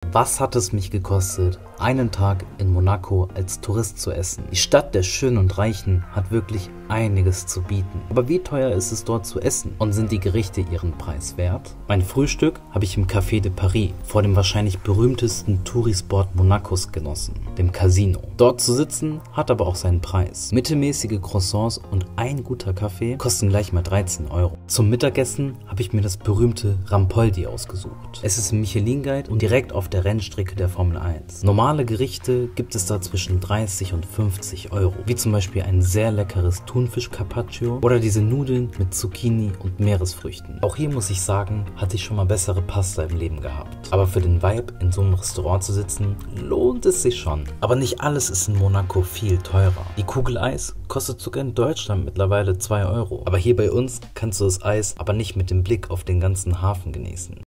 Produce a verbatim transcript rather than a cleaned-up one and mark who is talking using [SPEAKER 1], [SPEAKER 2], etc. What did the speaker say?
[SPEAKER 1] Was hat es mich gekostet, einen Tag in Monaco als Tourist zu essen? Die Stadt der Schönen und Reichen hat wirklich einiges zu bieten. Aber wie teuer ist es dort zu essen? Und sind die Gerichte ihren Preis wert? Mein Frühstück habe ich im Café de Paris vor dem wahrscheinlich berühmtesten Tourisport Monacos genossen, dem Casino. Dort zu sitzen hat aber auch seinen Preis. Mittelmäßige Croissants und ein guter Kaffee kosten gleich mal dreizehn Euro. Zum Mittagessen habe ich mir das berühmte Rampoldi ausgesucht. Es ist im Michelin-Guide und direkt auf der Rennstrecke der Formel eins. Normale Gerichte gibt es da zwischen dreißig und fünfzig Euro, wie zum Beispiel ein sehr leckeres Thunfisch-Carpaccio oder diese Nudeln mit Zucchini und Meeresfrüchten. Auch hier muss ich sagen, hatte ich schon mal bessere Pasta im Leben gehabt. Aber für den Vibe in so einem Restaurant zu sitzen, lohnt es sich schon. Aber nicht alles ist in Monaco viel teurer. Die Kugel Eis kostet sogar in Deutschland mittlerweile zwei Euro. Aber hier bei uns kannst du das Eis aber nicht mit dem Blick auf den ganzen Hafen genießen.